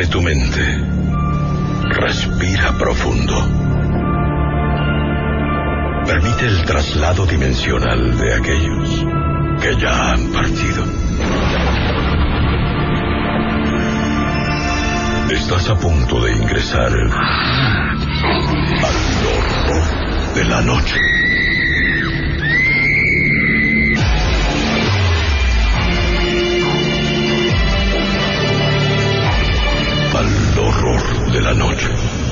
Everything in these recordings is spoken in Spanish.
Abre tu mente. Respira profundo. Permite el traslado dimensional de aquellos que ya han partido. Estás a punto de ingresar al horror de la noche. Al horror de la noche.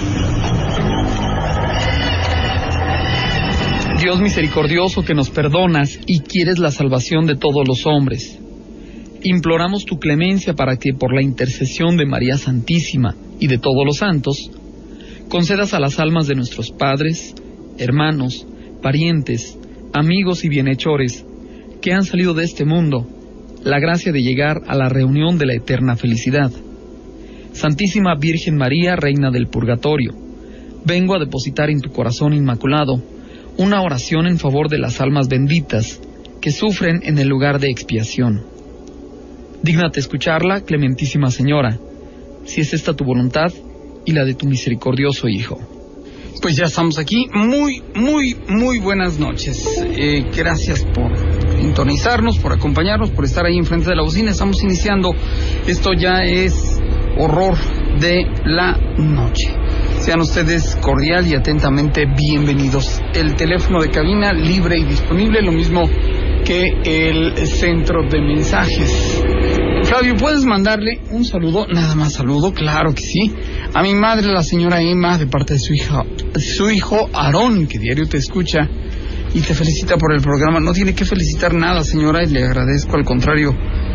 Dios misericordioso, que nos perdonas y quieres la salvación de todos los hombres, imploramos tu clemencia para que, por la intercesión de María Santísima y de todos los santos, concedas a las almas de nuestros padres, hermanos, parientes, amigos y bienhechores que han salido de este mundo la gracia de llegar a la reunión de la eterna felicidad. Santísima Virgen María, Reina del Purgatorio, vengo a depositar en tu corazón inmaculado una oración en favor de las almas benditas que sufren en el lugar de expiación. Dígnate escucharla, clementísima Señora, si es esta tu voluntad y la de tu misericordioso Hijo. Pues ya estamos aquí. Muy buenas noches. Gracias por sintonizarnos, por acompañarnos, por estar ahí enfrente de la bocina. Estamos iniciando. Esto ya es Horror de la Noche. Sean ustedes cordial y atentamente bienvenidos. El teléfono de cabina libre y disponible, lo mismo que el centro de mensajes. Flavio, ¿puedes mandarle un saludo? Nada más saludo, claro que sí. A mi madre, la señora Emma, de parte de su hijo Aarón, que diario te escucha y te felicita por el programa. No tiene que felicitar nada, señora, y le agradezco, al contrario.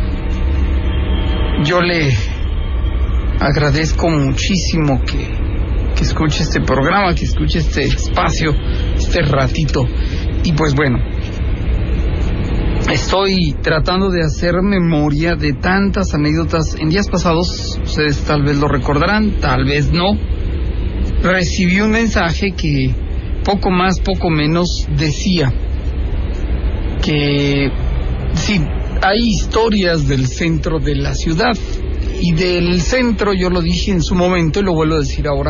Yo le agradezco muchísimo que escuche este programa, que escuche este espacio, este ratito. Y pues bueno, estoy tratando de hacer memoria de tantas anécdotas. En días pasados, ustedes tal vez lo recordarán, tal vez no, recibí un mensaje que poco más, poco menos decía que sí, hay historias del centro de la ciudad. Y del centro, yo lo dije en su momento y lo vuelvo a decir ahora,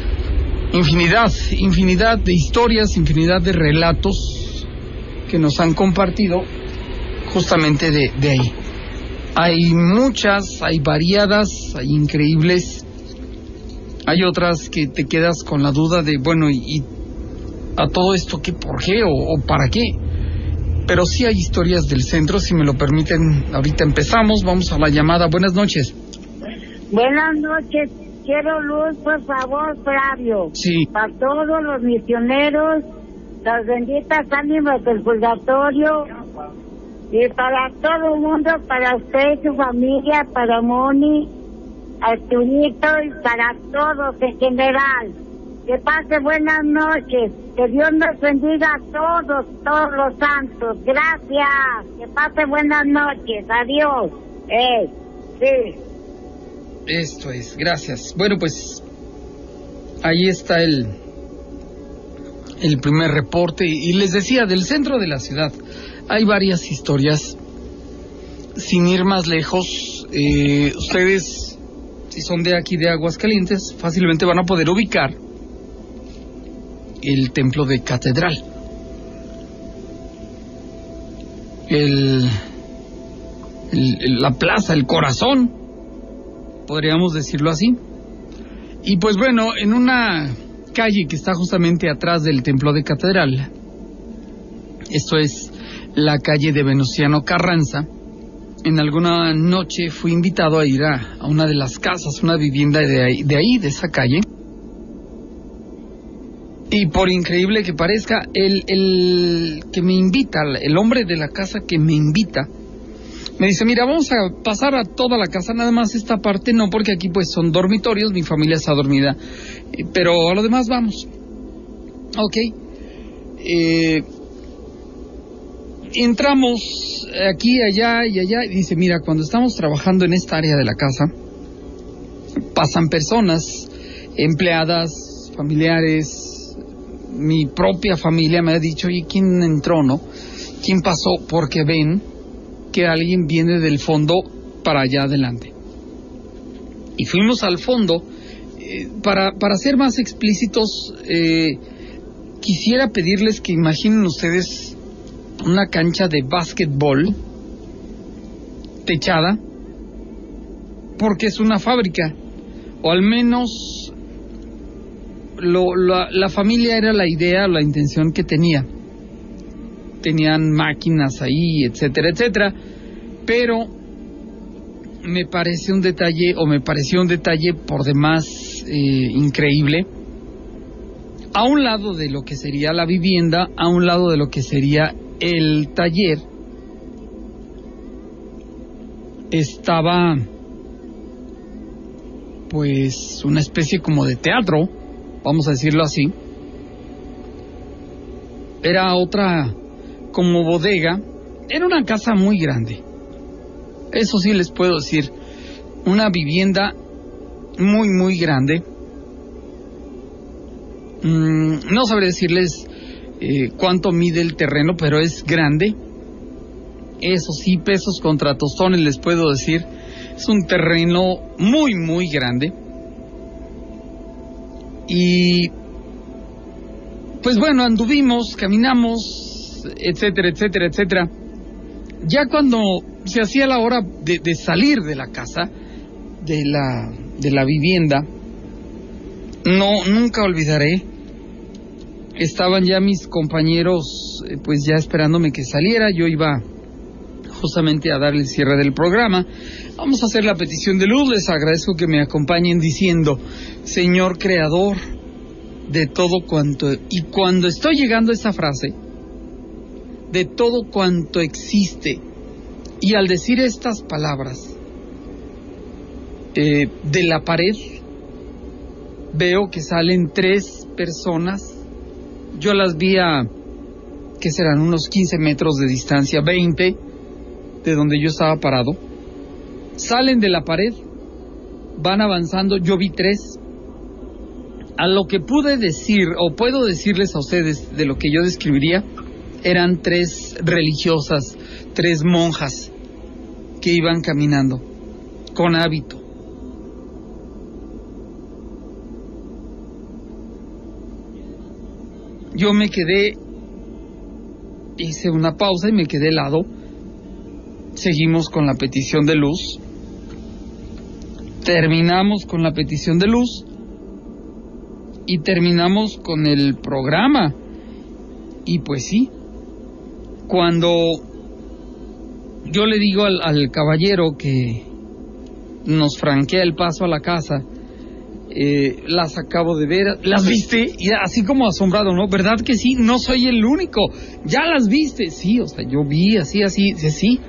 infinidad de historias, infinidad de relatos que nos han compartido justamente de ahí. Hay muchas, hay variadas, hay increíbles, hay otras que te quedas con la duda de, bueno, y a todo esto, ¿qué, por qué o para qué? Pero sí hay historias del centro, si me lo permiten. Ahorita empezamos, vamos a la llamada. Buenas noches. Buenas noches. Quiero luz, por favor, Flavio. Sí. Para todos los misioneros, las benditas ánimas del purgatorio, y para todo el mundo, para usted y su familia, para Moni, Arturito y para todos en general. Que pase buenas noches. Que Dios nos bendiga a todos los santos. Gracias. Que pase buenas noches. Adiós. Sí. Esto es, gracias. Bueno, pues ahí está el primer reporte. Y les decía, del centro de la ciudad hay varias historias. Sin ir más lejos, ustedes, si son de aquí de Aguascalientes, fácilmente van a poder ubicar el templo de Catedral. La plaza, el corazón, podríamos decirlo así. Y pues bueno, en una calle que está justamente atrás del templo de Catedral, esto es la calle de Venustiano Carranza, en alguna noche fui invitado a ir a una de las casas, una vivienda de esa calle. Y por increíble que parezca, el que me invita, el hombre de la casa que me invita, me dice, mira, vamos a pasar a toda la casa, nada más esta parte no, porque aquí pues son dormitorios, mi familia está dormida, pero a lo demás vamos. Ok. Entramos aquí, allá y allá, y dice, mira, cuando estamos trabajando en esta área de la casa, pasan personas, empleadas, familiares. Mi propia familia me ha dicho, oye, ¿quién entró, no? ¿Quién pasó? Porque ven que alguien viene del fondo para allá adelante. y fuimos al fondo. Para ser más explícitos, quisiera pedirles que imaginen ustedes una cancha de básquetbol techada, porque es una fábrica, o al menos la familia era la idea, la intención que tenía. Tenían máquinas ahí, etcétera, etcétera, pero me pareció un detalle por demás increíble. A un lado de lo que sería la vivienda, a un lado de lo que sería el taller, estaba pues una especie como de teatro, vamos a decirlo así. Era otra como bodega. Era una casa muy grande, eso sí les puedo decir, una vivienda muy muy grande. No sabré decirles cuánto mide el terreno, pero es grande. Eso sí, pesos contra tostones les puedo decir, es un terreno muy muy grande. Y pues bueno, anduvimos, caminamos, etcétera, etcétera, etcétera. Ya cuando se hacía la hora de salir de la casa, de la vivienda, nunca olvidaré, estaban ya mis compañeros pues ya esperándome que saliera. Yo iba justamente a dar el cierre del programa. Vamos a hacer la petición de luz. Les agradezco que me acompañen diciendo: Señor Creador de todo cuanto... Y cuando estoy llegando a esa frase, de todo cuanto existe, y al decir estas palabras, de la pared veo que salen 3 personas. Yo las vi a, ¿qué serán? Unos 15 metros de distancia, 20 de donde yo estaba parado. Salen de la pared, van avanzando. Yo vi 3. A lo que pude decir, o puedo decirles a ustedes de lo que yo describiría, eran 3 religiosas, 3 monjas que iban caminando con hábito. Yo me quedé, hice una pausa y me quedé helado. Seguimos con la petición de luz. Terminamos con la petición de luz y terminamos con el programa. Y pues sí, cuando yo le digo al caballero que nos franquea el paso a la casa, las acabo de ver. ¿Las viste? Y así como asombrado, ¿no? ¿Verdad que sí? No soy el único. ¿Ya las viste? Sí, o sea, yo vi así, sí.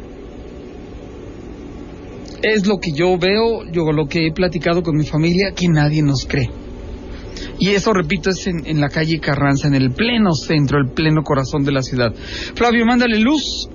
Es lo que yo veo, yo lo que he platicado con mi familia, que nadie nos cree. Y eso, repito, es en la calle Carranza, en el pleno centro, el pleno corazón de la ciudad. Flavio, mándale luz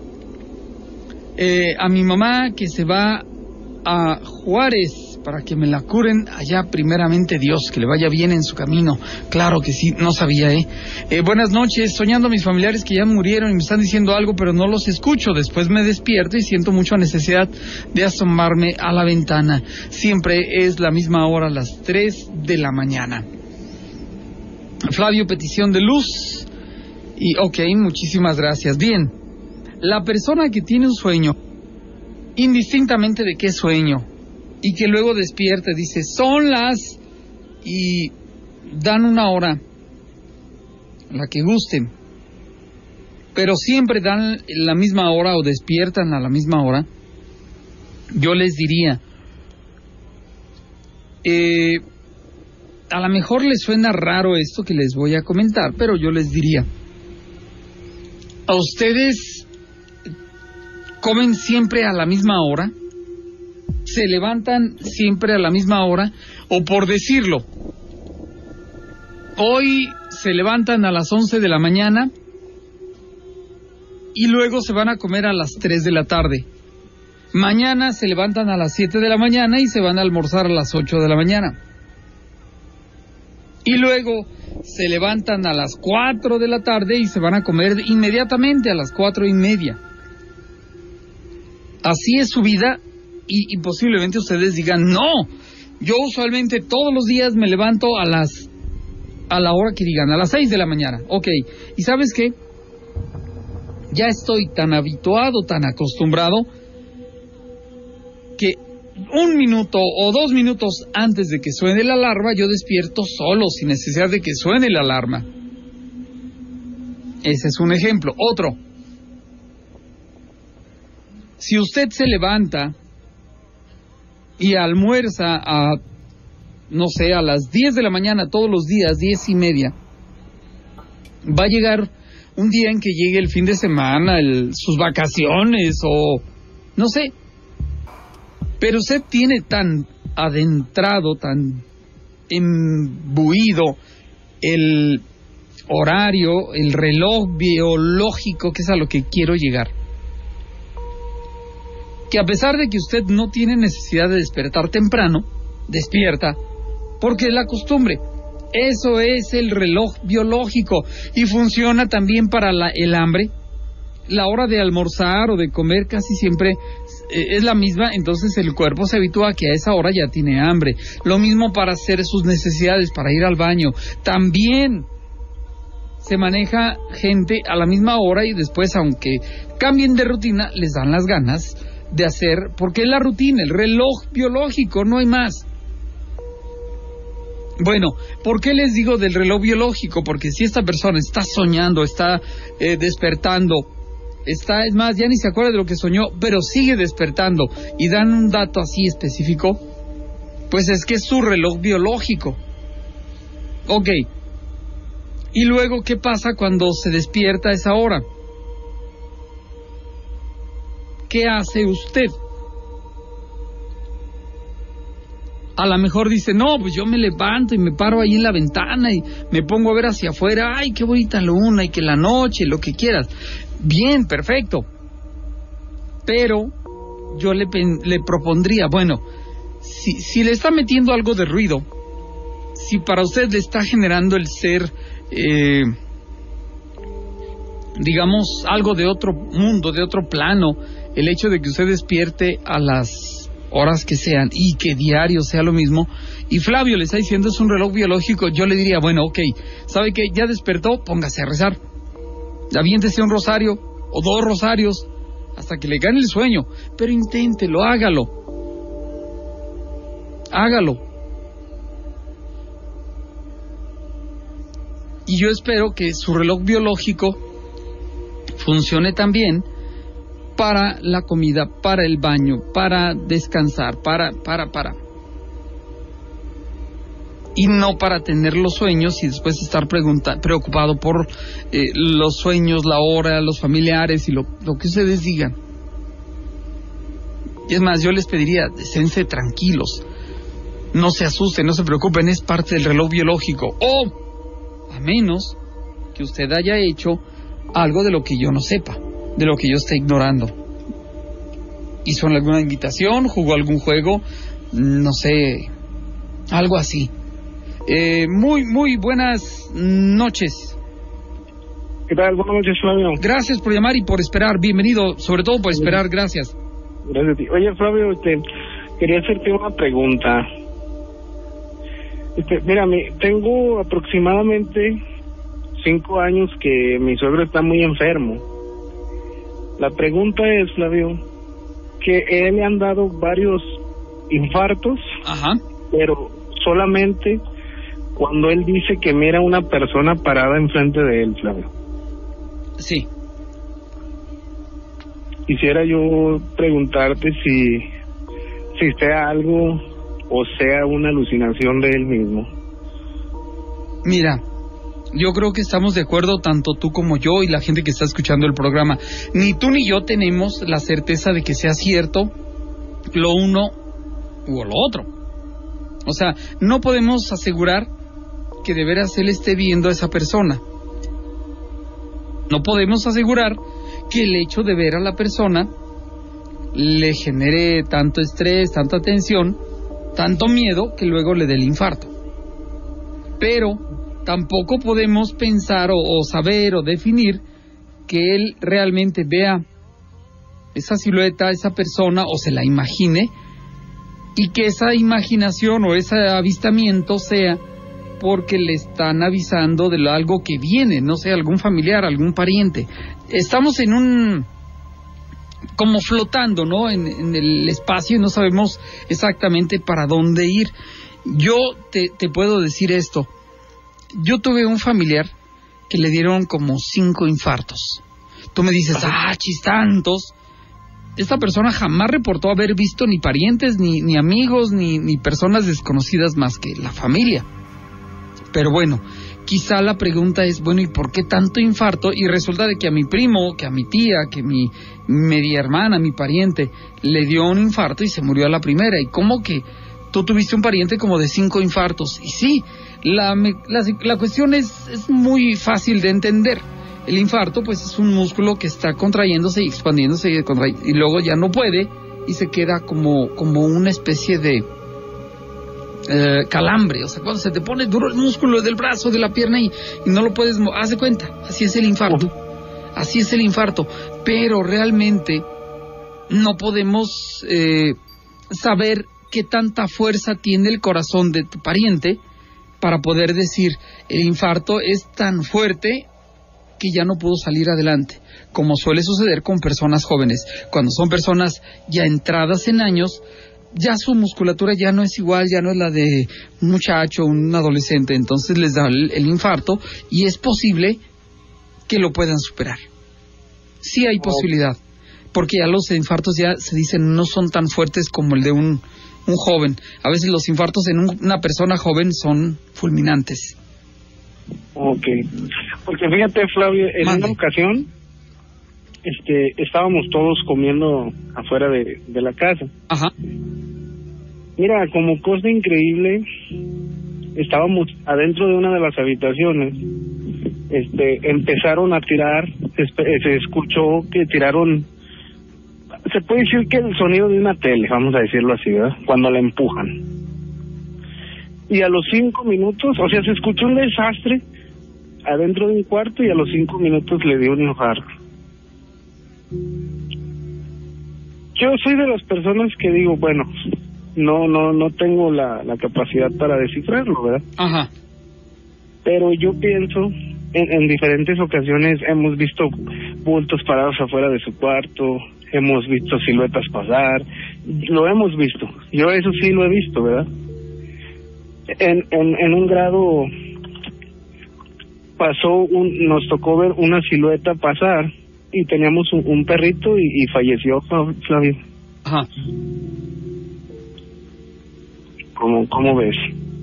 a mi mamá, que se va a Juárez para que me la curen allá, primeramente Dios, que le vaya bien en su camino. Claro que sí, no sabía, buenas noches, soñando a mis familiares que ya murieron y me están diciendo algo, pero no los escucho. Después me despierto y siento mucha necesidad de asomarme a la ventana. Siempre es la misma hora, las 3 de la mañana. Flavio, petición de luz. Y ok, muchísimas gracias. Bien, la persona que tiene un sueño, indistintamente de qué sueño, y que luego despierta, dice, son las... y dan una hora, la que gusten, pero siempre dan la misma hora o despiertan a la misma hora. Yo les diría, a lo mejor les suena raro esto que les voy a comentar, pero yo les diría, ¿a ustedes comen siempre a la misma hora? ¿Se levantan siempre a la misma hora? O por decirlo, hoy se levantan a las 11 de la mañana y luego se van a comer a las 3 de la tarde. Mañana se levantan a las 7 de la mañana y se van a almorzar a las 8 de la mañana. Y luego se levantan a las 4 de la tarde y se van a comer inmediatamente a las 4:30. Así es su vida. Y posiblemente ustedes digan, no, Yo usualmente todos los días me levanto a la hora que digan, a las 6 de la mañana. Ok, ¿y sabes qué? Ya estoy tan habituado, tan acostumbrado, que 1 minuto o 2 minutos antes de que suene la alarma, yo despierto solo, sin necesidad de que suene la alarma. Ese es un ejemplo. Otro. Si usted se levanta y almuerza a las 10 de la mañana todos los días, 10:30, va a llegar un día en que llegue el fin de semana, sus vacaciones o no sé. Pero usted tiene tan adentrado, tan imbuido el horario, el reloj biológico, que es a lo que quiero llegar, que a pesar de que usted no tiene necesidad de despertar temprano, despierta, porque es la costumbre. Eso es el reloj biológico y funciona también para el hambre. La hora de almorzar o de comer casi siempre es la misma, entonces el cuerpo se habitúa a que a esa hora ya tiene hambre. Lo mismo para hacer sus necesidades, para ir al baño. También se maneja gente a la misma hora y después, aunque cambien de rutina, les dan las ganas de hacer, porque es la rutina, el reloj biológico, no hay más. Bueno, ¿por qué les digo del reloj biológico? Porque si esta persona está soñando, está despertando, es más, ya ni se acuerda de lo que soñó, pero sigue despertando y dan un dato así específico, pues es que es su reloj biológico. Ok. Y luego, ¿qué pasa cuando se despierta a esa hora? ¿Qué hace usted? A lo mejor dice, no, pues yo me levanto y me paro ahí en la ventana y me pongo a ver hacia afuera, ay, qué bonita luna y que la noche, lo que quieras. Bien, perfecto. Pero yo le propondría, bueno, si le está metiendo algo de ruido, si para usted le está generando el ser, digamos, algo de otro mundo, de otro plano, el hecho de que usted despierte a las horas que sean y que diario sea lo mismo, y Flavio le está diciendo es un reloj biológico, yo le diría, bueno, ok, ¿sabe qué? Ya despertó, póngase a rezar, aviéntese un rosario o 2 rosarios hasta que le gane el sueño, pero inténtelo, hágalo. Y yo espero que su reloj biológico funcione también para la comida, para el baño, para descansar, para. Y no para tener los sueños y después estar preocupado por los sueños, la hora, los familiares y lo que ustedes digan. Y es más, yo les pediría, esténse tranquilos, no se asusten, no se preocupen, es parte del reloj biológico. O, a menos que usted haya hecho algo de lo que yo no sepa, de lo que yo esté ignorando. Hizo alguna invitación, jugó algún juego, no sé, algo así. Muy buenas noches. ¿Qué tal? Buenas noches, Flavio. Gracias por llamar y por esperar. Bienvenido, sobre todo por esperar. Gracias. Gracias a ti. Oye, Flavio, quería hacerte una pregunta. Mírame, tengo aproximadamente 5 años que mi suegro está muy enfermo. La pregunta es, Flavio, que él le han dado varios infartos, ajá, pero solamente cuando él dice que mira una persona parada enfrente de él, Flavio. Sí. Quisiera yo preguntarte si sea algo o sea una alucinación de él mismo. Mira, yo creo que estamos de acuerdo, tanto tú como yo y la gente que está escuchando el programa. Ni tú ni yo tenemos la certeza de que sea cierto lo uno u lo otro. O sea, no podemos asegurar que de veras él esté viendo a esa persona. No podemos asegurar que el hecho de ver a la persona le genere tanto estrés, tanta tensión, tanto miedo que luego le dé el infarto. Pero tampoco podemos pensar o saber o definir que él realmente vea esa silueta, esa persona, o se la imagine y que esa imaginación o ese avistamiento sea porque le están avisando de algo que viene, no sé, algún familiar, algún pariente. Estamos en un... como flotando, ¿no? En el espacio y no sabemos exactamente para dónde ir. Yo te puedo decir esto. Yo tuve un familiar que le dieron como 5 infartos. Tú me dices, tantos. Esta persona jamás reportó haber visto ni parientes, ni amigos, ni personas desconocidas más que la familia. Pero bueno, quizá la pregunta es, bueno, ¿y por qué tanto infarto? Y resulta de que a mi primo, que a mi tía, que mi media hermana, mi pariente, le dio un infarto y se murió a la primera. ¿Y cómo que tú tuviste un pariente como de 5 infartos? Y sí, la cuestión es muy fácil de entender. El infarto, pues, es un músculo que está contrayéndose y expandiéndose y luego ya no puede y se queda como una especie de calambre. O sea, cuando se te pone duro el músculo del brazo, de la pierna y no lo puedes haz de cuenta. Así es el infarto. Así es el infarto. Pero realmente no podemos saber qué tanta fuerza tiene el corazón de tu pariente para poder decir, el infarto es tan fuerte que ya no pudo salir adelante, como suele suceder con personas jóvenes. Cuando son personas ya entradas en años, ya su musculatura ya no es igual, ya no es la de un muchacho, un adolescente, entonces les da el infarto y es posible que lo puedan superar. Sí hay posibilidad, porque ya los infartos ya se dicen no son tan fuertes como el de un joven. A veces los infartos en una persona joven son fulminantes. Ok, porque fíjate, Flavio, en una ocasión estábamos todos comiendo afuera de la casa. Ajá. Mira, como cosa increíble, estábamos adentro de una de las habitaciones, empezaron a tirar, se escuchó que tiraron, se puede decir que el sonido de una tele, vamos a decirlo así, ¿verdad? Cuando la empujan. Y a los 5 minutos, o sea, se escuchó un desastre adentro de un cuarto y a los 5 minutos le dio un infarto. Yo soy de las personas que digo, bueno, no tengo la capacidad para descifrarlo, ¿verdad? Ajá. Pero yo pienso, en diferentes ocasiones hemos visto bultos parados afuera de su cuarto, hemos visto siluetas pasar, lo hemos visto, yo eso sí lo he visto, ¿verdad? En un grado nos tocó ver una silueta pasar y teníamos un perrito y falleció, Flavio. Ajá. ¿Cómo ves?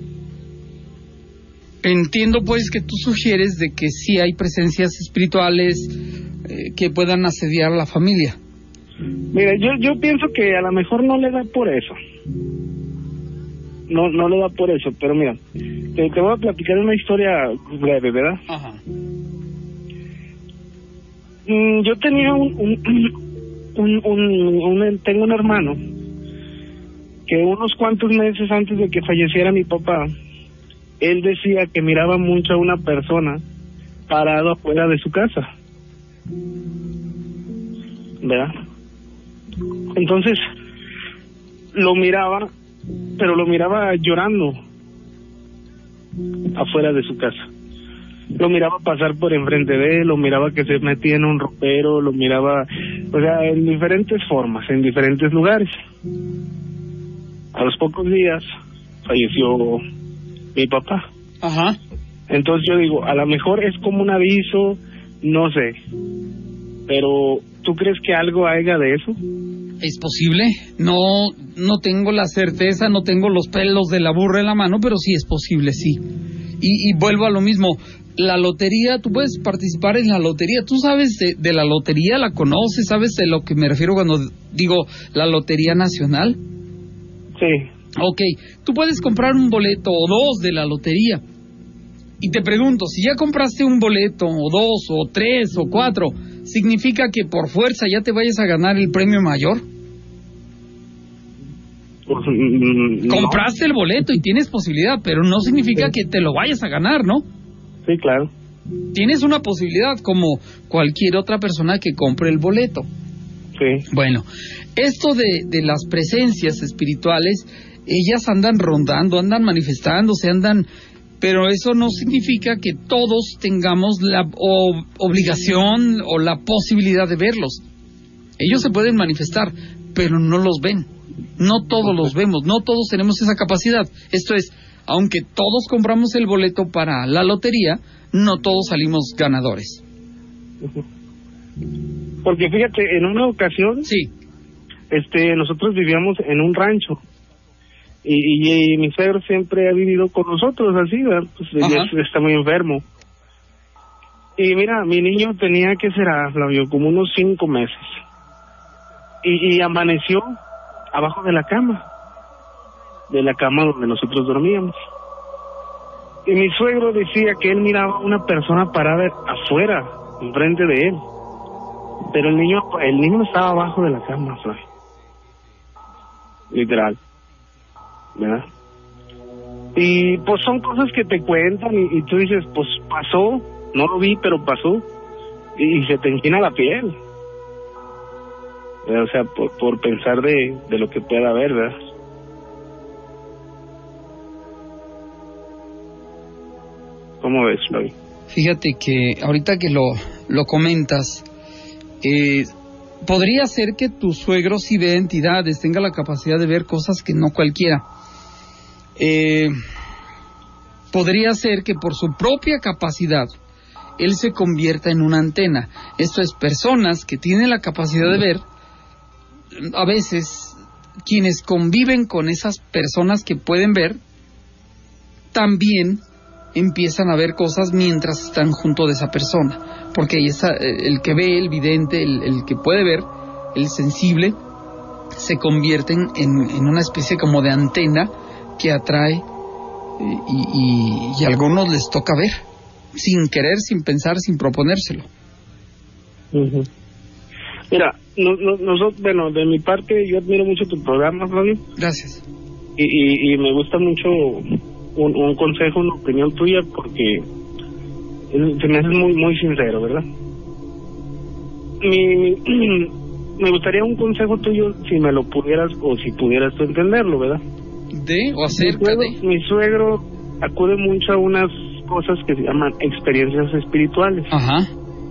Entiendo pues que tú sugieres de que sí hay presencias espirituales que puedan asediar a la familia. Mira, yo pienso que a lo mejor no le da por eso. No le da por eso, pero mira, te voy a platicar una historia breve, ¿verdad? Ajá. Yo tenía tengo un hermano que unos cuantos meses antes de que falleciera mi papá, él decía que miraba mucho a una persona parado afuera de su casa, ¿verdad? Entonces lo miraba, pero lo miraba llorando afuera de su casa. Lo miraba pasar por enfrente de él, lo miraba que se metía en un ropero, lo miraba, o sea, en diferentes formas, en diferentes lugares. A los pocos días falleció mi papá. Ajá. Entonces yo digo, a lo mejor es como un aviso, no sé, pero ¿tú crees que algo haya de eso? ¿Es posible? No tengo la certeza, no tengo los pelos de la burra en la mano, pero sí es posible, sí. Y vuelvo a lo mismo, la lotería, tú puedes participar en la lotería, tú sabes de la lotería, la conoces, sabes de lo que me refiero cuando digo la Lotería Nacional. Sí. Ok, tú puedes comprar un boleto o dos de la lotería. Y te pregunto, si ya compraste un boleto o dos o tres o cuatro, ¿significa que por fuerza ya te vayas a ganar el premio mayor? Pues, no. Compraste el boleto y tienes posibilidad, pero no significa que te lo vayas a ganar, ¿no? Sí, claro. Tienes una posibilidad como cualquier otra persona que compre el boleto. Sí. Bueno, Esto de las presencias espirituales, ellas andan rondando, andan manifestándose, pero eso no significa que todos tengamos la obligación o la posibilidad de verlos. Ellos se pueden manifestar, pero no los ven. No todos los vemos, no todos tenemos esa capacidad. Esto es, aunque todos compramos el boleto para la lotería, no todos salimos ganadores. Porque fíjate, en una ocasión, sí, nosotros vivíamos en un rancho y mi suegro siempre ha vivido con nosotros así, ¿verdad? Pues ella está muy enfermo. Y mira, mi niño tenía, ¿qué será, Flavio? Como unos 5 meses. Y amaneció abajo de la cama donde nosotros dormíamos. Y mi suegro decía que él miraba a una persona parada afuera, enfrente de él. Pero el niño estaba abajo de la cama, Flavio. Literal. ¿Verdad? Y pues son cosas que te cuentan y tú dices, pues pasó, no lo vi, pero pasó. Y se te enchina la piel. O sea, por pensar de lo que pueda haber, ¿verdad? ¿Cómo ves, Flavio? Fíjate que ahorita que lo comentas, podría ser que tu suegro sí vea entidades, tenga la capacidad de ver cosas que no cualquiera. Podría ser que por su propia capacidad él se convierta en una antena. Esto es, personas que tienen la capacidad de ver, a veces quienes conviven con esas personas que pueden ver, también empiezan a ver cosas mientras están junto de esa persona, porque el que ve, el vidente, el que puede ver, el sensible, se convierten en una especie como de antena que atrae y a algunos les toca ver, sin querer, sin pensar, sin proponérselo. Uh-huh. Mira, nosotros, bueno, de mi parte, yo admiro mucho tu programa, Flavio. Gracias. Y me gusta mucho un consejo, una opinión tuya, porque se me hace muy, muy sincero, ¿verdad? Me gustaría un consejo tuyo, si me lo pudieras, o si pudieras tú entenderlo, ¿verdad? O acerca de... Mi suegro acude mucho a unas cosas que se llaman experiencias espirituales. Ajá.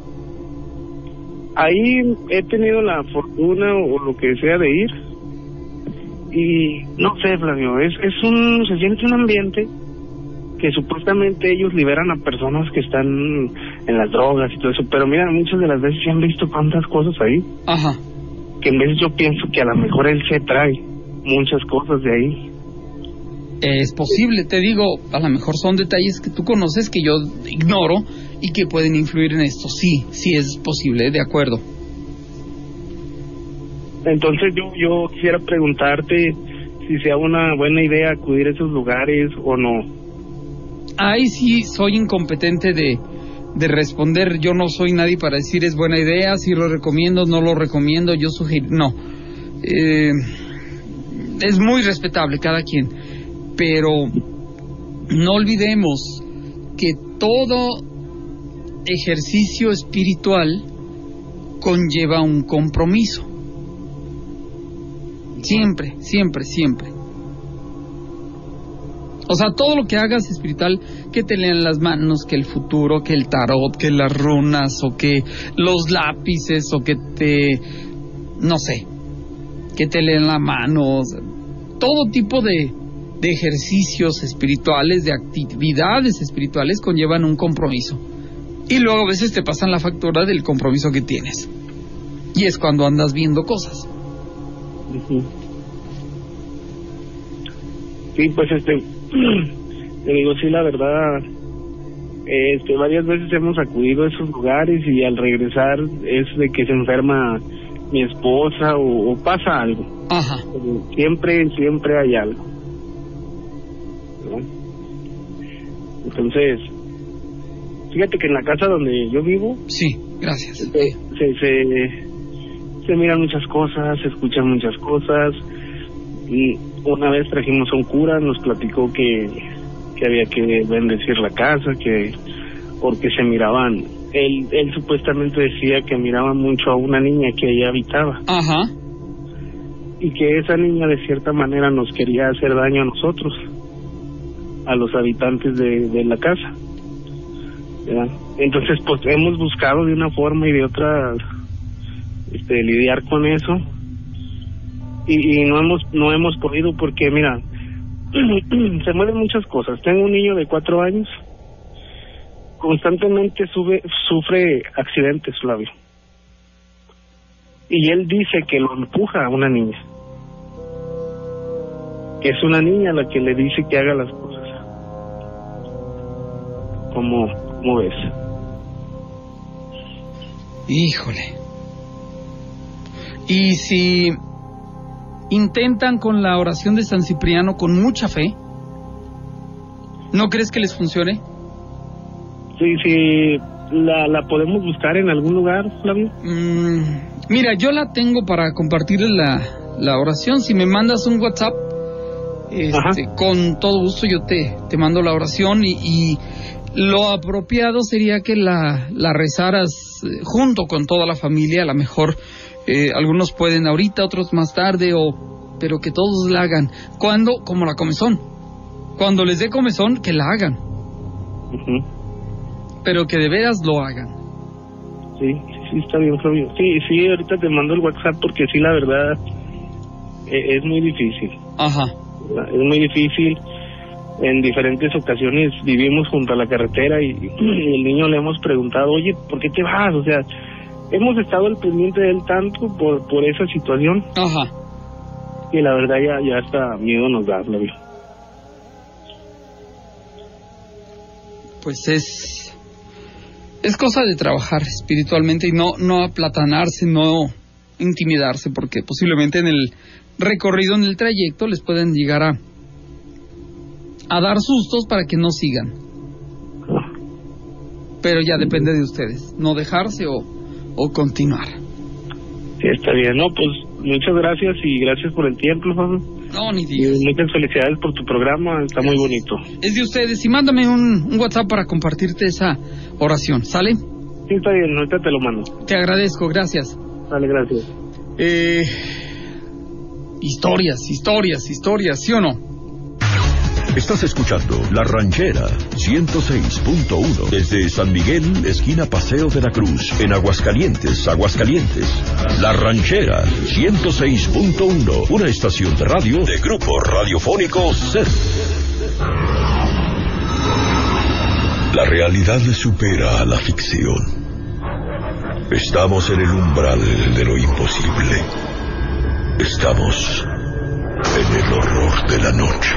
Ahí he tenido la fortuna o lo que sea de ir y no sé, Flavio, se siente un ambiente que supuestamente ellos liberan a personas que están en las drogas y todo eso, pero mira, muchas de las veces se han visto tantas cosas ahí. Ajá. Que en vez yo pienso que a lo mejor él se trae muchas cosas de ahí. Es posible, te digo, a lo mejor son detalles que tú conoces que yo ignoro y que pueden influir en esto. Sí es posible, de acuerdo. Entonces yo quisiera preguntarte si sea una buena idea acudir a esos lugares o no. Ahí sí soy incompetente de responder. Yo no soy nadie para decir es buena idea, si lo recomiendo, no lo recomiendo, yo sugiero, no. Es muy respetable cada quien, pero no olvidemos que todo ejercicio espiritual conlleva un compromiso. Siempre. O sea, todo lo que hagas espiritual, que te lean las manos, que el futuro, que el tarot, que las runas, o que los lápices, o que que te lean la mano, o sea, todo tipo de ejercicios espirituales, de actividades espirituales conllevan un compromiso. Y luego a veces te pasan la factura del compromiso que tienes. Y es cuando andas viendo cosas. Uh-huh. Sí, pues te digo, sí, la verdad, varias veces hemos acudido a esos lugares y al regresar es de que se enferma mi esposa o pasa algo. Ajá. Siempre hay algo, ¿no? Entonces, fíjate que en la casa donde yo vivo, sí, gracias, se miran muchas cosas, se escuchan muchas cosas. Y una vez trajimos a un cura, nos platicó que había que bendecir la casa, porque se miraban, él supuestamente decía que miraba mucho a una niña que ahí habitaba. Ajá. y que esa niña de cierta manera nos quería hacer daño a nosotros, a los habitantes de la casa, ¿verdad? Entonces pues hemos buscado de una forma y de otra lidiar con eso, y no hemos podido, porque mira, se mueven muchas cosas. Tengo un niño de 4 años, constantemente sufre accidentes, Flavio, y él dice que lo empuja a una niña, que es una niña la que le dice que haga las cosas. ¿Cómo ves? Híjole. Y si intentan con la oración de San Cipriano con mucha fe, ¿no crees que les funcione? Sí, la podemos buscar en algún lugar, Flavio. Mira, yo la tengo para compartirles la oración. Si me mandas un WhatsApp, con todo gusto yo te mando la oración, y lo apropiado sería que la rezaras junto con toda la familia. A lo mejor algunos pueden ahorita, otros más tarde, pero que todos la hagan. Como la comezón. Cuando les dé comezón, que la hagan. Pero que de veras lo hagan. Sí, está bien, Flavio. Sí, ahorita te mando el WhatsApp, porque sí, la verdad, es muy difícil. Ajá. Es muy difícil. En diferentes ocasiones vivimos junto a la carretera y el niño le hemos preguntado, oye, ¿por qué te vas? O sea, hemos estado al pendiente de él tanto por esa situación. Ajá. Que la verdad ya hasta miedo nos da, Flavio. Pues es cosa de trabajar espiritualmente y no aplatanarse, no intimidarse, porque posiblemente en el recorrido, en el trayecto, les pueden llegar a dar sustos para que no sigan. Pero ya depende de ustedes, no dejarse o continuar. Sí, está bien. No, pues muchas gracias, y gracias por el tiempo, Fabio. No, ni digas. Muchas felicidades por tu programa, está muy bonito. Es de ustedes, y mándame un WhatsApp para compartirte esa oración, ¿sale? Sí, está bien, ahorita te lo mando. Te agradezco, gracias. Vale, gracias. Historias, ¿sí o no? Estás escuchando La Ranchera 106.1 desde San Miguel, esquina Paseo de la Cruz, en Aguascalientes. La Ranchera 106.1, una estación de radio de Grupo Radiofónico SER. La realidad supera a la ficción. Estamos en el umbral de lo imposible. Estamos en el horror de la noche.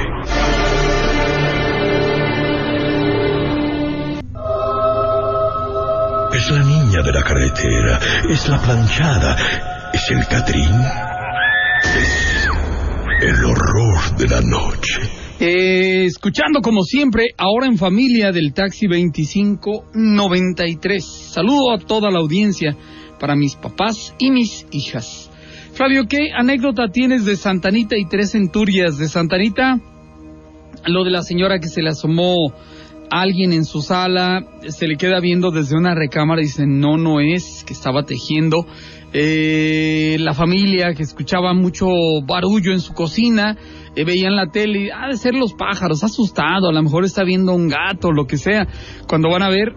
Es la niña de la carretera, es la planchada, es el Catrín, es el horror de la noche. Escuchando como siempre, ahora en familia del Taxi 2593. Saludo a toda la audiencia, para mis papás y mis hijas. Flavio, ¿qué anécdota tienes de Santa Anita y Tres Centurias? De Santa Anita, lo de la señora que se le asomó alguien en su sala, se le queda viendo desde una recámara y dice, no es, que estaba tejiendo. La familia que escuchaba mucho barullo en su cocina, veían la tele, ha de ser los pájaros, asustado, a lo mejor está viendo un gato, lo que sea. Cuando van a ver,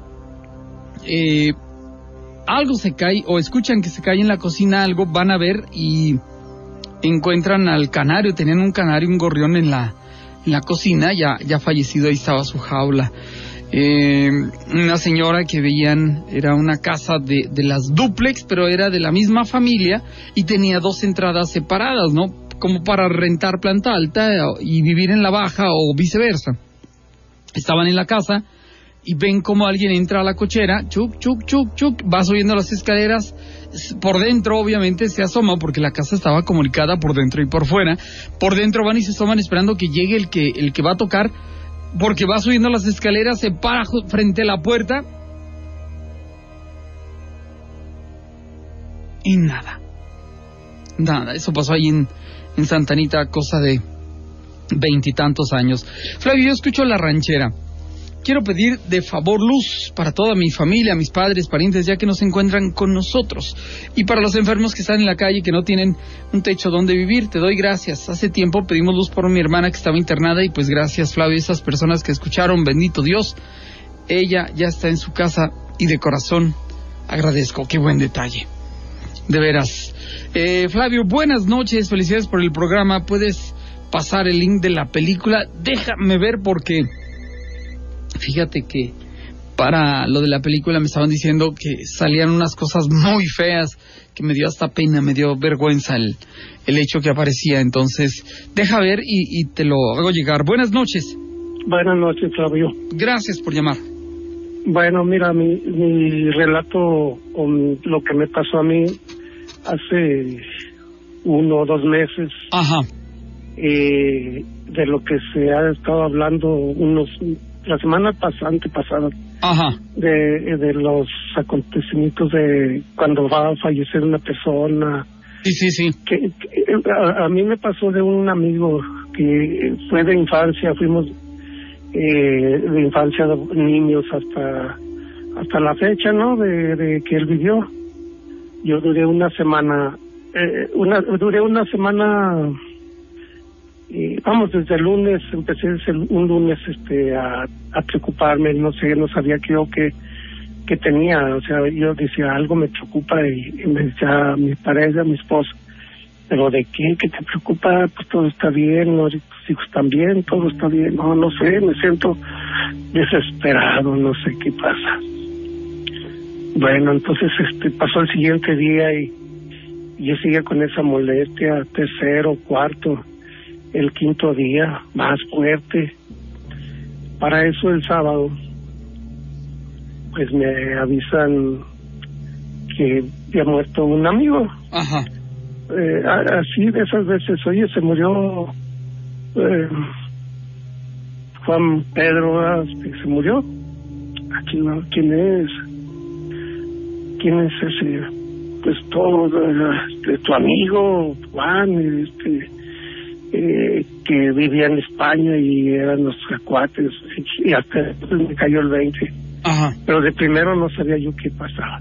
algo se cae, o escuchan que se cae en la cocina algo, van a ver y encuentran al canario. Tenían un canario, un gorrión en la cocina, ya fallecido, ahí estaba su jaula. Una señora que veían, era una casa de las dúplex, pero era de la misma familia y tenía 2 entradas separadas, ¿no? Como para rentar planta alta y vivir en la baja o viceversa. Estaban en la casa y ven como alguien entra a la cochera, chuc, va subiendo las escaleras. Por dentro obviamente se asoma, porque la casa estaba comunicada por dentro y por fuera. Por dentro van y se asoman esperando que llegue el que va a tocar, porque va subiendo las escaleras, se para frente a la puerta y nada, eso pasó ahí en Santa Anita, cosa de 20 y tantos años. Flavio, yo escucho La Ranchera. quiero pedir de favor luz para toda mi familia, mis padres, parientes, ya que no se encuentran con nosotros. Y para los enfermos que están en la calle, que no tienen un techo donde vivir, te doy gracias. Hace tiempo pedimos luz por mi hermana que estaba internada y pues gracias, Flavio, esas personas que escucharon, bendito Dios. Ella ya está en su casa y de corazón agradezco. Qué buen detalle. De veras. Flavio, buenas noches, felicidades por el programa. ¿Puedes pasar el link de la película? Déjame ver porque fíjate que para lo de la película me estaban diciendo que salían unas cosas muy feas, que me dio hasta pena, me dio vergüenza el hecho que aparecía. Entonces, deja ver y te lo hago llegar. Buenas noches. Buenas noches, Flavio. Gracias por llamar. Bueno, mira, mi relato con lo que me pasó a mí hace 1 o 2 meses. Ajá. De lo que se ha estado hablando la semana antepasada. Ajá. De los acontecimientos de cuando va a fallecer una persona. Sí. Que a mí me pasó de un amigo que fue de infancia, fuimos de infancia niños hasta la fecha, ¿no? De que él vivió. Yo duré una semana, desde el lunes, empecé un lunes a preocuparme, no sabía qué tenía, o sea, yo decía, algo me preocupa y me decía mi pareja, mi esposa, pero ¿de qué? ¿Qué te preocupa? Pues todo está bien, ¿no? Tus hijos están bien, todo está bien, no sé, me siento desesperado, no sé qué pasa. Bueno, entonces pasó el siguiente día y yo seguía con esa molestia, tercero, cuarto, el quinto día, más fuerte. Para eso el sábado, pues me avisan que había muerto un amigo. Ajá. Así de esas veces, oye, se murió Juan Pedro, se murió. Aquí, ¿quién es? ¿Quién es ese? Pues todo, tu amigo Juan, que vivía en España y eran los cuates, y hasta entonces me cayó el 20. Ajá. Pero de primero no sabía yo qué pasaba.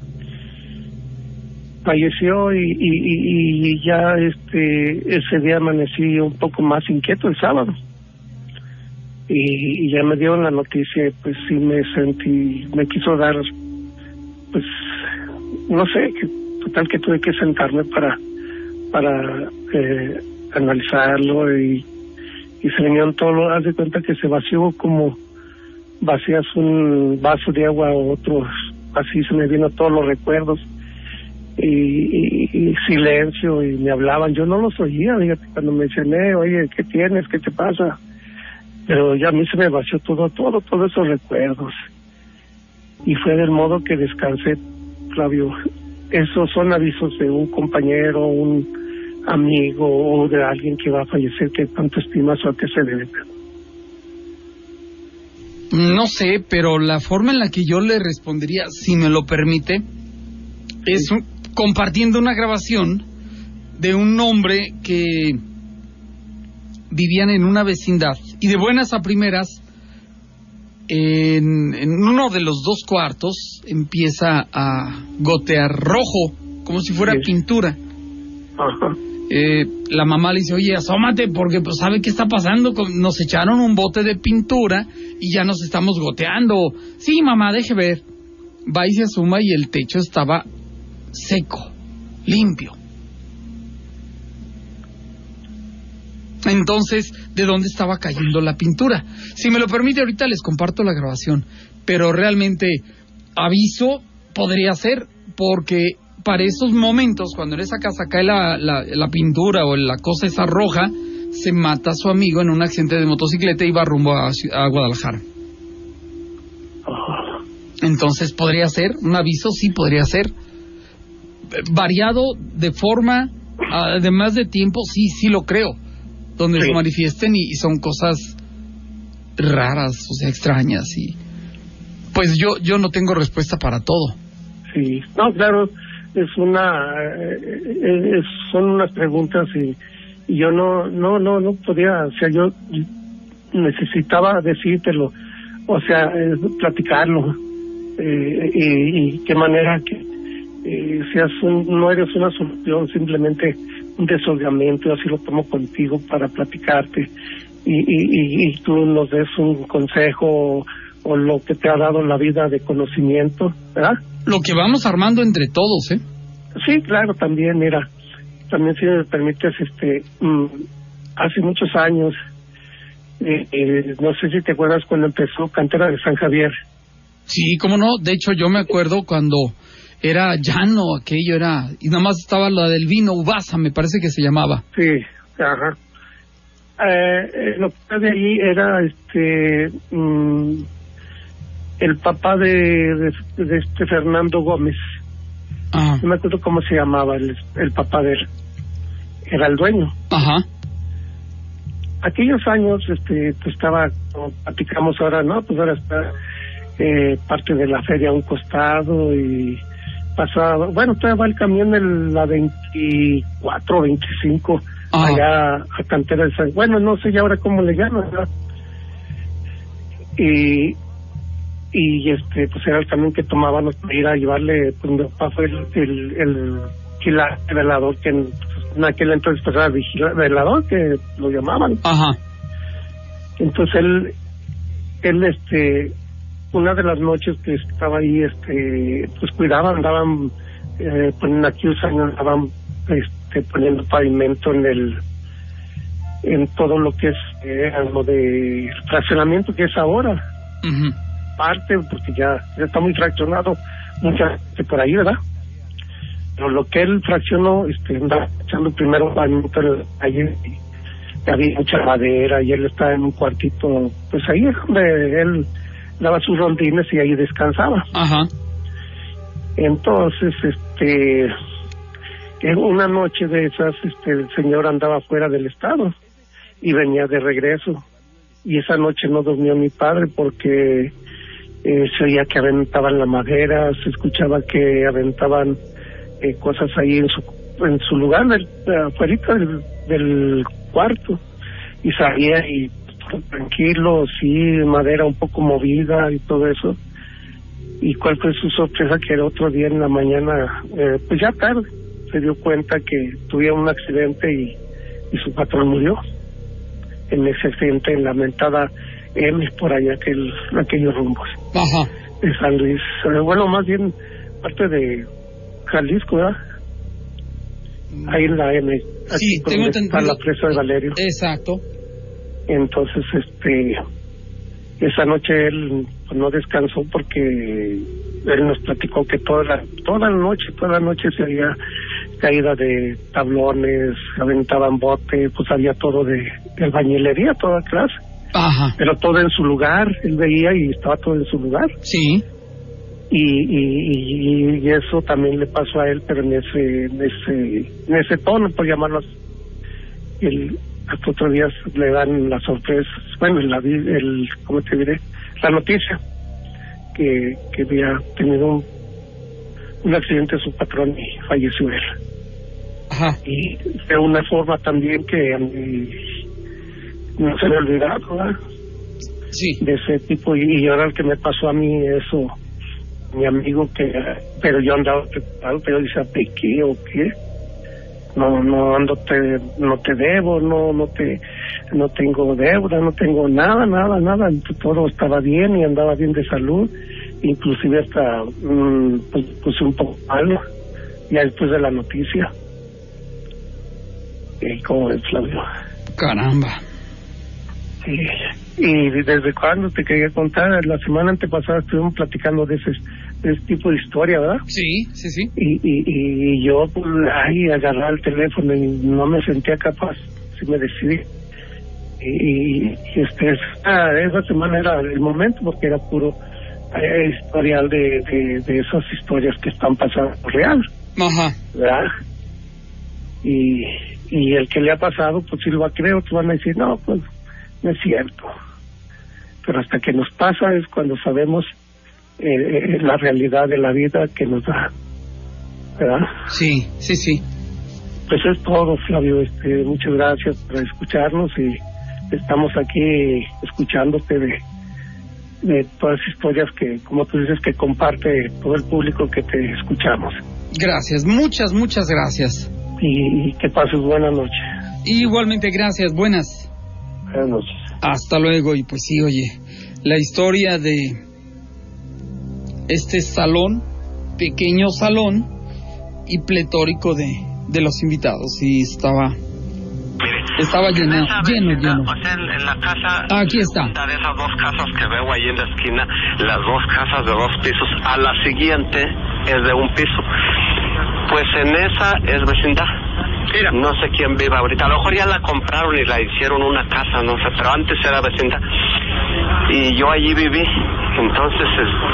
Falleció y ya ese día amanecí un poco más inquieto el sábado. Y ya me dieron la noticia, pues sí me quiso dar, pues, no sé, total que tuve que sentarme para analizarlo y se vinieron todo, haz de cuenta que se vació como vacías un vaso de agua a otro, así se me vino todos los recuerdos y silencio, y me hablaban, yo no los oía, fíjate, cuando mencioné, oye, ¿qué tienes? ¿Qué te pasa? Pero ya a mí se me vació todos esos recuerdos y fue del modo que descansé, Flavio. Esos son avisos de un compañero, un amigo o de alguien que va a fallecer, que tanto estimas o a qué se debe. No sé, pero la forma en la que yo le respondería, si me lo permite, es compartiendo una grabación de un hombre que vivían en una vecindad y de buenas a primeras en uno de los 2 cuartos empieza a gotear rojo como si fuera pintura. Ajá. La mamá le dice, oye, asómate porque pues sabe qué está pasando, nos echaron un bote de pintura y ya nos estamos goteando. Sí, mamá, deje ver. Va y se asoma y el techo estaba seco, limpio. Entonces, ¿de dónde estaba cayendo la pintura? Si me lo permite, ahorita les comparto la grabación, pero realmente aviso podría ser, porque para esos momentos, cuando en esa casa cae la pintura o la cosa esa roja, se mata a su amigo en un accidente de motocicleta y va rumbo a Guadalajara. Entonces, ¿podría ser un aviso? Sí, podría ser. Variado de forma, además de tiempo, sí lo creo. Donde se manifiesten y son cosas raras, o sea, extrañas, y pues yo no tengo respuesta para todo. Sí, no, claro, son unas preguntas y yo no podía, o sea, yo necesitaba decírtelo. o sea, platicarlo, y qué manera que no eres una solución, simplemente un desahogamiento. Yo así lo tomo contigo para platicarte, y tú nos des un consejo o lo que te ha dado la vida de conocimiento, ¿verdad? Lo que vamos armando entre todos, ¿eh? Sí, claro, también, mira, también si me permites, hace muchos años, no sé si te acuerdas cuando empezó Cantera de San Javier. Sí, cómo no, de hecho yo me acuerdo cuando era llano, aquello era, y nada más estaba la del vino, Ubasa, me parece que se llamaba. Sí, ajá. Lo que está de ahí era el papá de Fernando Gómez. Ajá. No me acuerdo cómo se llamaba el papá de él. Era el dueño. Ajá. Aquellos años, pues estaba, como platicamos ahora, ¿no? Pues ahora está parte de la feria a un costado y pasaba, bueno, todavía va el camión en la 24, 25, allá a Cantera de San... Bueno, no sé ya ahora cómo le llaman, ¿verdad? Y pues era el camión que tomábamos para ir a llevarle, pues mi papá fue el velador, que en aquel entonces pues era velador, que lo llamaban. Ajá. Entonces él una de las noches que estaba ahí, pues cuidaban, andaban, en aquellos años andaban, poniendo pavimento en todo lo que es, lo de fraccionamiento que es ahora. Uh-huh. Parte, porque ya está muy fraccionado, mucha gente por ahí, ¿verdad? Pero lo que él fraccionó, andaba echando primero pavimento allí, y había mucha madera, y él estaba en un cuartito, pues ahí es donde él daba sus rondines y ahí descansaba. Ajá. Entonces, en una noche de esas, el señor andaba fuera del estado y venía de regreso, y esa noche no durmió mi padre porque se oía que aventaban la madera, se escuchaba que aventaban cosas ahí en su lugar, afuera del cuarto, y salía y tranquilo, sí, madera un poco movida y todo eso. Y cuál fue su sorpresa, que el otro día en la mañana, pues ya tarde, se dio cuenta que tuvieron un accidente y su patrón murió en ese accidente en la mentada M, por allá, aquellos rumbos. Ajá. De San Luis, bueno, más bien parte de Jalisco, ¿verdad? Ahí en la M, sí, tengo entendido. Está la presa de Valerio. Exacto. Entonces, esa noche él no descansó porque él nos platicó que toda la noche se había caída de tablones, aventaban bote, pues había todo de albañilería, toda clase. Ajá. Pero todo en su lugar, él veía y estaba todo en su lugar. Sí. Y eso también le pasó a él, pero en ese tono, por llamarlo así. Hasta otros días le dan la sorpresa, bueno, ¿cómo te diré? La noticia que había tenido un accidente su patrón y falleció él. Ajá. Y de una forma también que a mí no se me ha olvidado, ¿verdad? Sí. De ese tipo, y ahora el que me pasó a mí eso, mi amigo, pero yo andaba preparado, pero dice, ¿de qué o qué? No te debo, no tengo deuda, no tengo nada, todo estaba bien y andaba bien de salud, inclusive hasta pues un poco malo ya después de la noticia. ¿Cómo es, Flavio? Caramba. Sí. ¿Y desde cuándo te quería contar? La semana antepasada estuvimos platicando de ese tipo de historia, ¿verdad? Sí. Y yo, pues, agarraba el teléfono y no me sentía capaz, si me decidí. Esa semana era el momento, porque era puro historial de esas historias que están pasando real. Ajá. ¿Verdad? Y el que le ha pasado, pues si lo creo, te van a decir, no, pues no es cierto. Pero hasta que nos pasa es cuando sabemos la realidad de la vida que nos da, ¿verdad? Sí. Pues es todo, Flavio. Muchas gracias por escucharnos y estamos aquí escuchándote de todas las historias que, como tú dices, que comparte todo el público que te escuchamos. Gracias, muchas gracias. Y que pases buena noche. Igualmente, gracias, buenas noches. Hasta luego. Y pues sí, oye, la historia de este salón, pequeño salón y pletórico de los invitados, y estaba lleno. O sea, en la casa, aquí está. De esas dos casas que veo ahí en la esquina, las dos casas de 2 pisos, a la siguiente es de 1 piso. Pues en esa es vecindad. Mira. No sé quién vive ahorita. A lo mejor ya la compraron y la hicieron una casa, no sé, pero antes era vecindad. Y yo allí viví. Entonces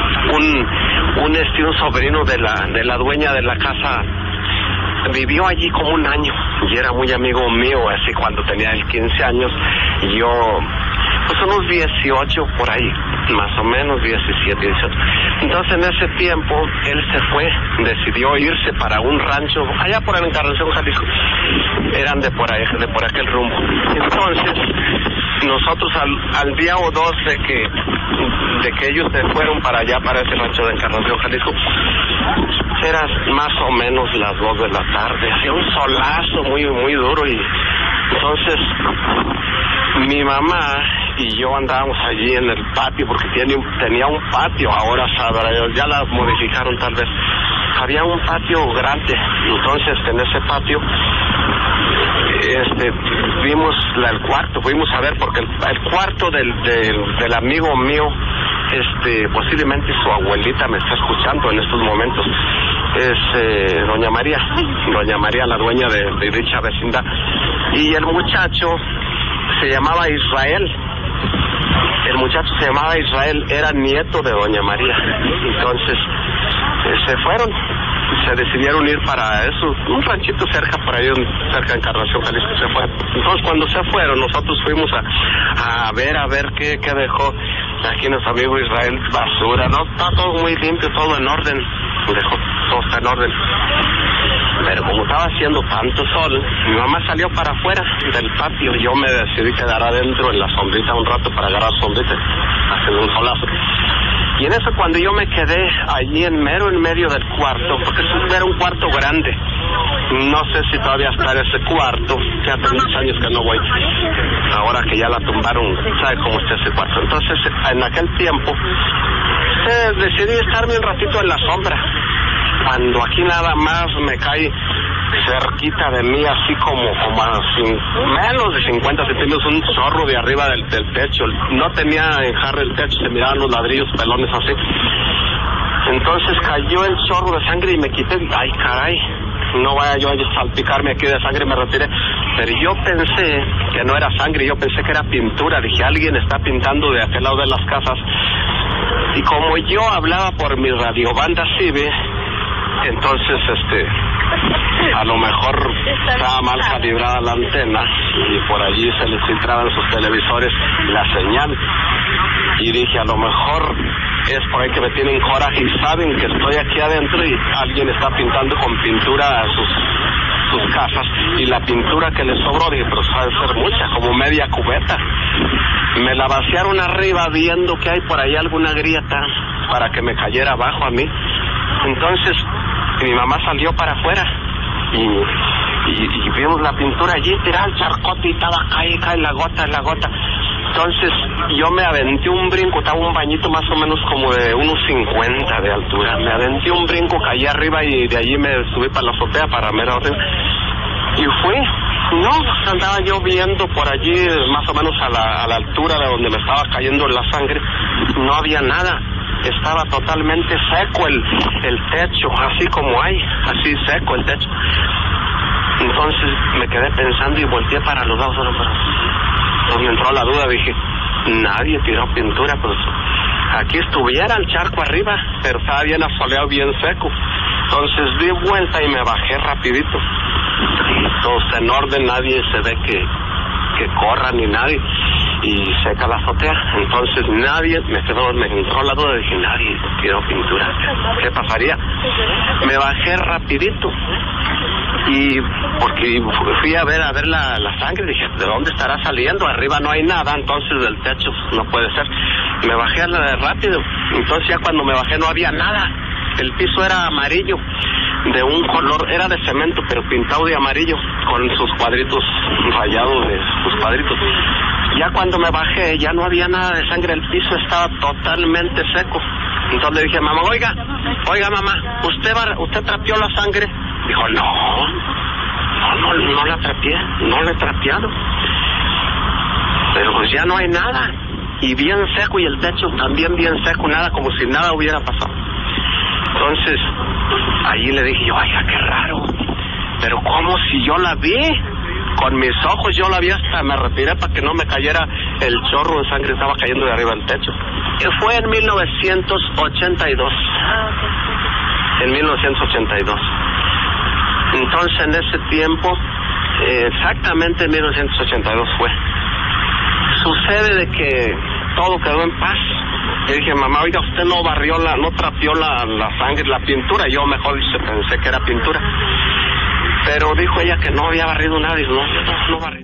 un sobrino de la dueña de la casa vivió allí como 1 año y era muy amigo mío, así cuando tenía él 15 años y yo pues unos 18 por ahí, más o menos 17, 18. Entonces en ese tiempo él se fue, decidió irse para un rancho allá por el Encarnación, Jalisco. Eran de por aquel rumbo. Entonces nosotros al día o 2 de que ellos se fueron para allá, para ese rancho de Encarnación, Jalisco, era más o menos las 2 de la tarde, hacía un solazo muy muy duro y entonces mi mamá y yo andábamos allí en el patio porque tenía un patio, ahora sabrá, ya la modificaron tal vez, había un patio grande, entonces en ese patio vimos el cuarto, fuimos a ver porque el cuarto del amigo mío, posiblemente su abuelita me está escuchando en estos momentos, es doña María, la dueña de dicha vecindad, y el muchacho se llamaba Israel, era nieto de doña María. Entonces se fueron, se decidieron ir para eso, un ranchito cerca por ahí, cerca de Encarnación, Jalisco, se fue. Entonces cuando se fueron nosotros fuimos a ver qué dejó aquí nuestro amigo Israel. Basura, no, está todo muy limpio, todo en orden, todo está en orden. Pero como estaba haciendo tanto sol, mi mamá salió para afuera del patio y yo me decidí quedar adentro en la sombrita un rato para agarrar sombrita, haciendo un solazo. Y en eso cuando yo me quedé allí en medio del cuarto, porque era un cuarto grande, no sé si todavía está en ese cuarto, ya hace muchos años que no voy, ahora que ya la tumbaron, sabe cómo está ese cuarto. Entonces en aquel tiempo decidí estarme un ratito en la sombra, cuando aquí nada más me cae cerquita de mí, así como a menos de 50 centímetros, un chorro de arriba del techo. No tenía enjarre el techo, se miraban los ladrillos pelones así. Entonces cayó el chorro de sangre y me quité. Ay, caray, no vaya yo a salpicarme aquí de sangre, me retiré. Pero yo pensé que no era sangre, yo pensé que era pintura. Dije, alguien está pintando de aquel lado de las casas. Y como yo hablaba por mi radiobanda CIBE, entonces a lo mejor estaba mal calibrada la antena y por allí se les filtraba en sus televisores la señal, y dije, a lo mejor es por ahí que me tienen coraje y saben que estoy aquí adentro y alguien está pintando con pintura sus casas, y la pintura que les sobró, dije, pero sabe ser mucha, como media cubeta. Me la vaciaron arriba viendo que hay por ahí alguna grieta para que me cayera abajo a mí. Entonces mi mamá salió para afuera y vimos la pintura allí tirada al charcote y estaba cae la gota. Entonces yo me aventé un brinco, estaba un bañito más o menos como de unos 50 de altura, me aventé un brinco, caí arriba y de allí me subí para la azotea, para mera arriba, y fui. No, andaba yo viendo por allí más o menos a la altura de donde me estaba cayendo la sangre, no había nada. Estaba totalmente seco el techo, así como hay, así seco el techo. Entonces me quedé pensando y volteé para los lados, pero me entró la duda, dije, nadie tiró pintura, pues aquí estuviera el charco arriba, pero estaba bien asoleado, bien seco. Entonces di vuelta y me bajé rapidito. Entonces en orden, nadie se ve que corra ni nadie, y seca la azotea. Entonces nadie, me entró la duda, dije, nadie tiró pintura, ¿qué pasaría? Me bajé rapidito y porque fui a ver la sangre, dije, ¿de dónde estará saliendo? Arriba no hay nada, entonces del techo no puede ser. Me bajé rápido. Entonces ya cuando me bajé no había nada. El piso era amarillo, de un color, era de cemento, pero pintado de amarillo, con sus cuadritos rayados de sus cuadritos. Ya cuando me bajé, ya no había nada de sangre, el piso estaba totalmente seco. Entonces le dije, mamá, oiga mamá, ¿usted trapeó la sangre? Dijo, no la trapeé, no la he trapeado. Pero pues ya no hay nada. Y bien seco, y el techo también bien seco, nada, como si nada hubiera pasado. Entonces, ahí le dije yo, oiga, qué raro. Pero ¿cómo si yo la vi? Con mis ojos yo la vi, hasta me retiré para que no me cayera el chorro de sangre, estaba cayendo de arriba del techo. Fue en 1982. En 1982. Entonces, en ese tiempo, exactamente en 1982 fue. Sucede de que todo quedó en paz. Le dije, mamá, oiga, usted no trapeó la sangre, la pintura. Yo mejor pensé que era pintura. Pero dijo ella que no había barrido nada. Dijo, no barrió.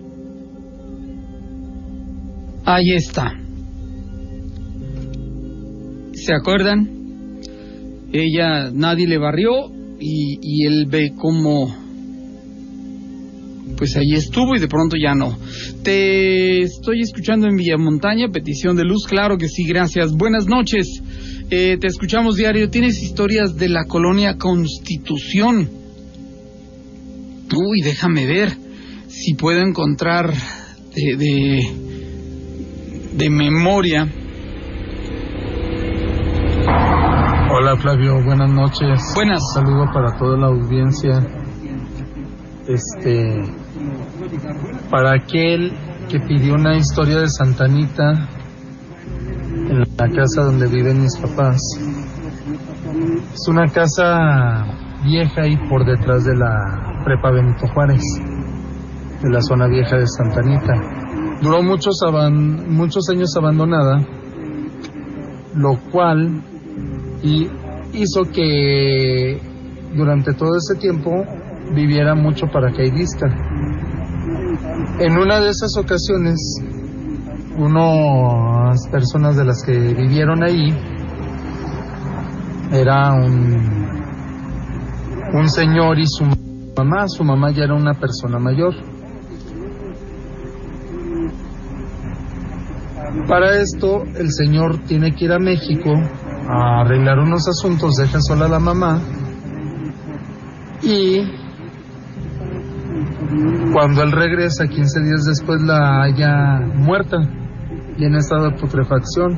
Ahí está. ¿Se acuerdan? Ella, nadie le barrió y él ve cómo pues ahí estuvo y de pronto ya no. Te estoy escuchando en Villamontaña, petición de luz, claro que sí, gracias. Buenas noches, te escuchamos diario. Tienes historias de la colonia Constitución. Uy, déjame ver si puedo encontrar de memoria. Hola Flavio, buenas noches. Buenas. Un saludo para toda la audiencia. Para aquel que pidió una historia de Santa Anita en la casa donde viven mis papás. Es una casa vieja y por detrás de la Prepa Benito Juárez, de la zona vieja de Santa Anita. Duró muchos años abandonada, lo cual hizo que durante todo ese tiempo viviera mucho paracaidista. En una de esas ocasiones, unas personas de las que vivieron ahí era un señor y su mamá ya era una persona mayor. Para esto, el señor tiene que ir a México a arreglar unos asuntos, deja sola a la mamá y cuando él regresa 15 días después la halla muerta y en estado de putrefacción.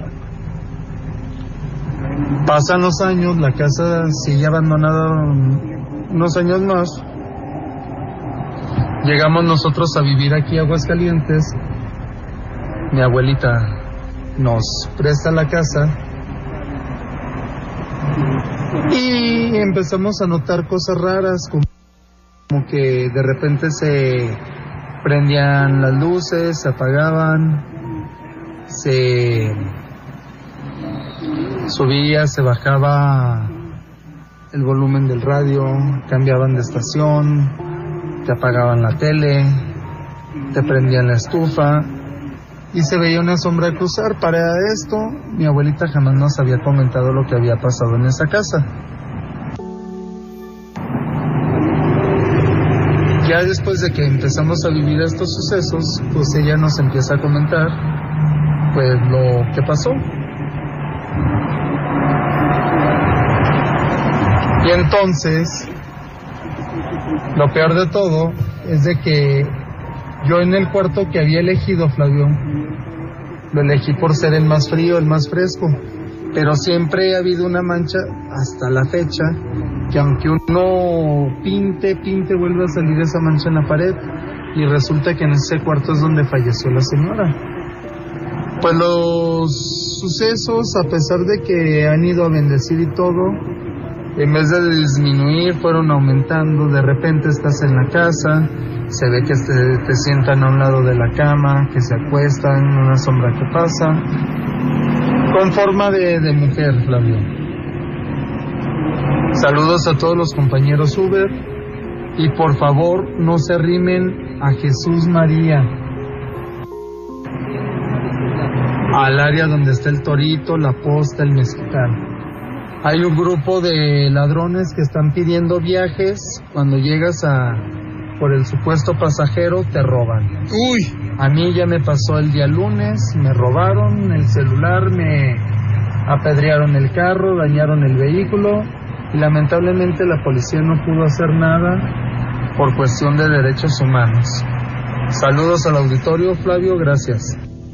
Pasan los años, la casa sigue abandonada unos años más. Llegamos nosotros a vivir aquí a Aguascalientes. Mi abuelita nos presta la casa y empezamos a notar cosas raras, como que de repente se prendían las luces, se apagaban, se subía, se bajaba el volumen del radio, cambiaban de estación, te apagaban la tele, te prendían la estufa y se veía una sombra cruzar. Para esto, mi abuelita jamás nos había comentado lo que había pasado en esa casa. Ya después de que empezamos a vivir estos sucesos, pues ella nos empieza a comentar pues lo que pasó. Y entonces, lo peor de todo es de que yo en el cuarto que había elegido, Flavio, lo elegí por ser el más frío, el más fresco, pero siempre ha habido una mancha hasta la fecha, que aunque uno pinte, vuelve a salir esa mancha en la pared, y resulta que en ese cuarto es donde falleció la señora. Pues los sucesos, a pesar de que han ido a bendecir y todo, en vez de disminuir, fueron aumentando. De repente estás en la casa, se ve que te sientan a un lado de la cama, que se acuestan, una sombra que pasa, con forma de mujer, Flavio. Saludos a todos los compañeros Uber y por favor no se arrimen a Jesús María. al área donde está el Torito, la Posta, el Mezquital. Hay un grupo de ladrones que están pidiendo viajes. Cuando llegas por el supuesto pasajero, te roban. Uy. A mí ya me pasó el día lunes, me robaron el celular, me apedrearon el carro, dañaron el vehículo y lamentablemente la policía no pudo hacer nada por cuestión de derechos humanos. Saludos al auditorio, Flavio, gracias.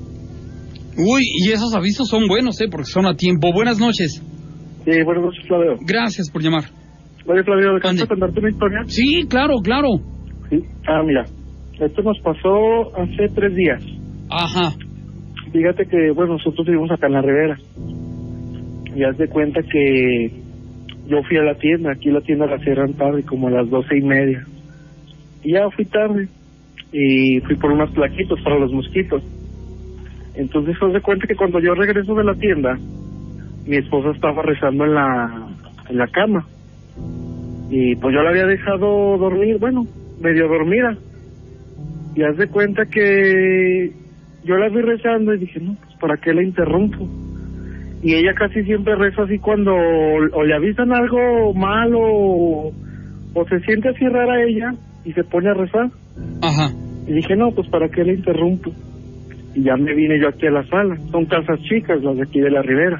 Uy, y esos avisos son buenos, porque son a tiempo. Buenas noches. Sí, buenas noches, Flavio. Gracias por llamar. Oye, Flavio, ¿dejaste contarte una historia? Sí, claro. Sí. Mira, esto nos pasó hace 3 días. Ajá. Fíjate que, nosotros vivimos acá en la Ribera. Y haz de cuenta que yo fui a la tienda. Aquí la tienda la cierran tarde, como a las 12:30. Y ya fui tarde. Y fui por unas plaquitos para los mosquitos. Entonces, haz de cuenta que cuando yo regreso de la tienda, mi esposa estaba rezando en la cama. Y pues yo la había dejado dormir, medio dormida. Y haz de cuenta que yo la vi rezando y dije, no, pues ¿para qué la interrumpo? Y ella casi siempre reza así cuando o le avisan algo malo o se siente así rara ella y se pone a rezar. Ajá. Y dije, no, pues ¿para qué la interrumpo? Y ya me vine yo aquí a la sala. Son casas chicas, las de aquí de la Ribera.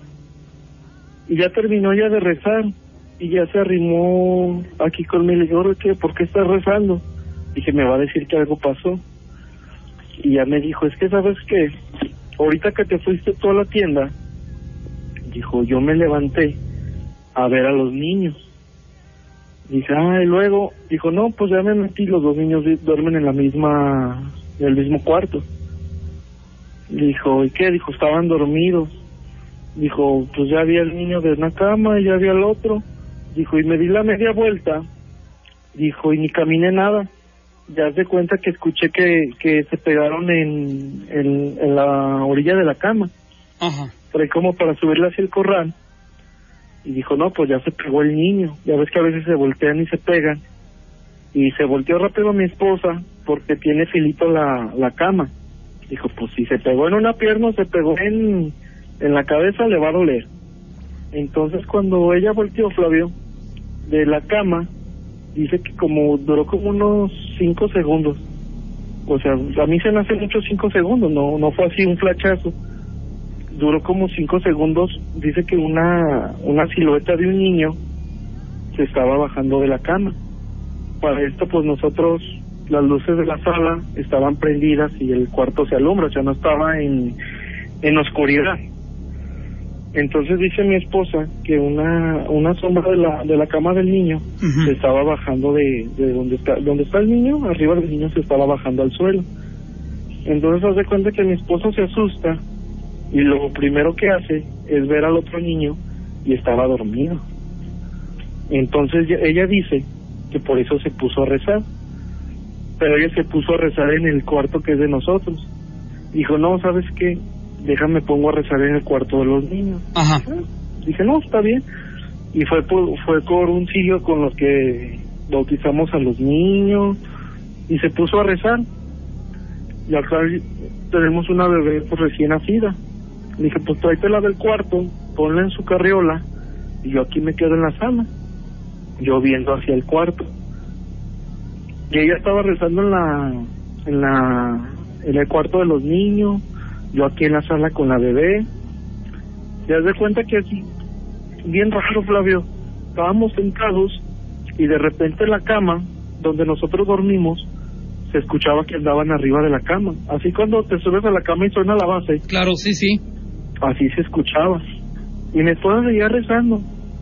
Y ya terminó ya de rezar y ya se arrimó aquí conmigo. Le digo, ¿qué? ¿Por qué estás rezando? Dije, me va a decir que algo pasó. Y ya me dijo, es que ¿sabes qué? Ahorita que te fuiste tú a la tienda, dijo, yo me levanté a ver a los niños. Dije, y luego, dijo, no, pues ya me metí, los 2 niños duermen en el mismo cuarto. Dijo, ¿y qué? Dijo, estaban dormidos. Dijo, pues ya había el niño de una cama y ya había el otro. Dijo, y me di la media vuelta. Dijo, y ni caminé nada. Ya se cuenta que escuché que se pegaron en la orilla de la cama. Ajá. Pero como para subirle hacia el corral. Y dijo, no, pues ya se pegó el niño. Ya ves que a veces se voltean y se pegan. Y se volteó rápido a mi esposa porque tiene filito la cama. Dijo, pues si se pegó en una pierna o se pegó en la cabeza, le va a doler. Entonces cuando ella volteó, Flavio, de la cama, dice que duró como unos 5 segundos. O sea, a mí se me hace mucho 5 segundos, no fue así un flachazo. Duró como 5 segundos. Dice que una silueta de un niño se estaba bajando de la cama. Para esto, pues nosotros, las luces de la sala estaban prendidas y el cuarto se alumbra, o sea, no estaba en oscuridad. Entonces dice mi esposa que una sombra de la cama del niño se estaba bajando de donde está el niño, arriba del niño se estaba bajando al suelo. Entonces hace cuenta que mi esposa se asusta y lo primero que hace es ver al otro niño y estaba dormido. Entonces ella dice que por eso se puso a rezar, pero ella se puso a rezar en el cuarto que es de nosotros. Dijo, no, ¿sabes qué? Déjame pongo a rezar en el cuarto de los niños. Ajá. Dije, no, está bien. Y fue por un siglo con los que bautizamos a los niños y se puso a rezar. Y acá tenemos una bebé pues recién nacida. Le dije, pues tráetela del cuarto, ponla en su carriola y yo aquí me quedo en la sala, yo viendo hacia el cuarto. Y ella estaba rezando en el cuarto de los niños, yo aquí en la sala con la bebé. Y haz de cuenta que así, bien raro, Flavio, estábamos sentados y de repente en la cama donde nosotros dormimos se escuchaba que andaban arriba de la cama, así cuando te subes a la cama y suena la base. Claro, sí. Así se escuchaba. Y mi esposa seguía rezando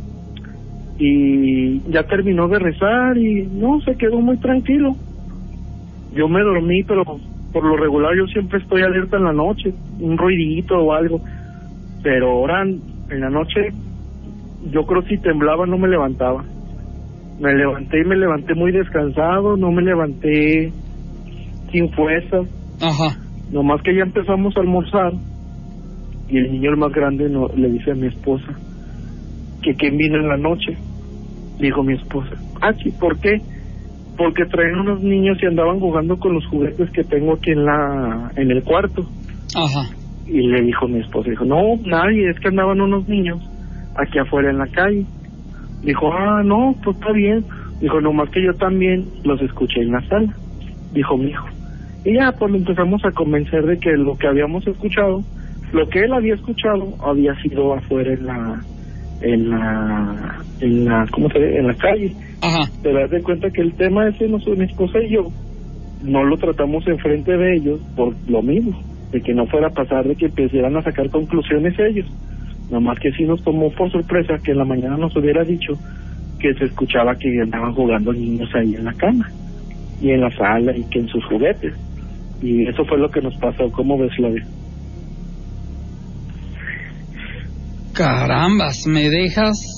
y ya terminó de rezar y no, se quedó muy tranquilo. Yo me dormí, pero por lo regular yo siempre estoy alerta en la noche, un ruidito o algo, pero ahora en la noche yo creo que si temblaba no me levantaba. Me levanté y me levanté muy descansado, no me levanté sin fuerza. Ajá. Nomás que ya empezamos a almorzar y el niño, el más grande, le dice a mi esposa que quién vino en la noche. Dijo mi esposa, sí, ¿por qué? Porque traen unos niños y andaban jugando con los juguetes que tengo aquí en el cuarto. Ajá. Y le dijo mi esposa, dijo, no, nadie, es que andaban unos niños aquí afuera en la calle. Dijo, no, pues está bien. Dijo, nomás que yo también los escuché en la sala, dijo mi hijo. Y ya, pues lo empezamos a convencer de que lo que habíamos escuchado, lo que él había escuchado, había sido afuera en la ¿cómo se ve? En la calle. Ajá. Te das de cuenta que el tema ese, mi esposa y yo, no lo tratamos enfrente de ellos por lo mismo, de que no fuera a pasar de que empezaran a sacar conclusiones ellos. Nomás que sí nos tomó por sorpresa que en la mañana nos hubiera dicho que se escuchaba que andaban jugando niños ahí en la cama y en la sala y que en sus juguetes. Y eso fue lo que nos pasó. ¿Cómo ves, Flavio? Carambas, ¿me dejas?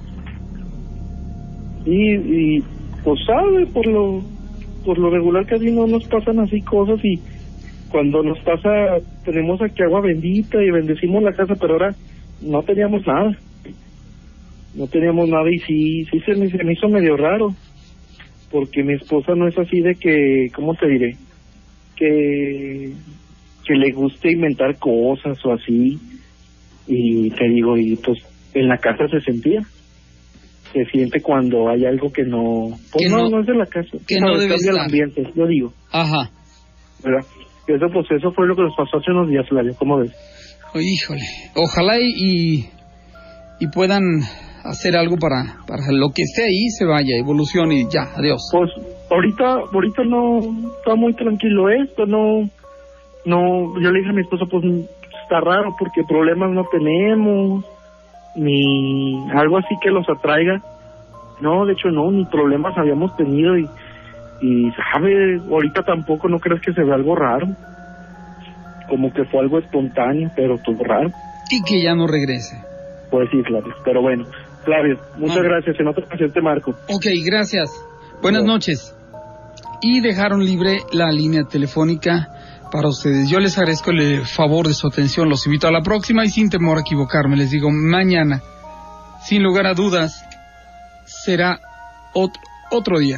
Y pues sabe, por lo regular casi no nos pasan así cosas, y cuando nos pasa tenemos aquí agua bendita y bendecimos la casa, pero ahora no teníamos nada. No teníamos nada y sí se me hizo medio raro, porque mi esposa no es así de que, ¿cómo te diré? Que le guste inventar cosas o así, y te digo, y pues en la casa se siente cuando hay algo que no, pues que no es de la casa, que no debe estar. El ambiente, yo digo. Ajá. ¿Verdad? Eso fue lo que nos pasó hace unos días, Flavio, ¿cómo ves? Híjole, ojalá y puedan hacer algo para lo que esté ahí se vaya, evolucione y ya, adiós. Pues ahorita no está muy tranquilo esto, no, yo le dije a mi esposa, pues está raro porque problemas no tenemos, ni algo así que los atraiga. No, de hecho no, ni problemas habíamos tenido y sabe, ahorita tampoco, no crees que se ve algo raro, como que fue algo espontáneo, pero todo raro. Y que ya no regrese. Pues sí, Flavio, pero bueno, Flavio, muchas gracias, en otra ocasión te marco. Ok, gracias. Buenas noches. Y dejaron libre la línea telefónica para ustedes. Yo les agradezco el favor de su atención, los invito a la próxima y sin temor a equivocarme, les digo, mañana, sin lugar a dudas, será otro día.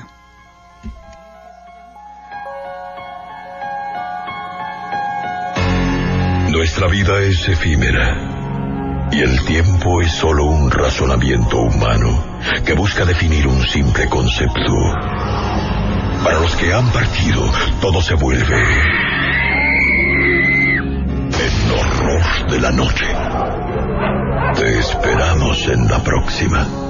Nuestra vida es efímera y el tiempo es solo un razonamiento humano que busca definir un simple concepto. Para los que han partido, todo se vuelve el horror de la noche. Te esperamos en la próxima.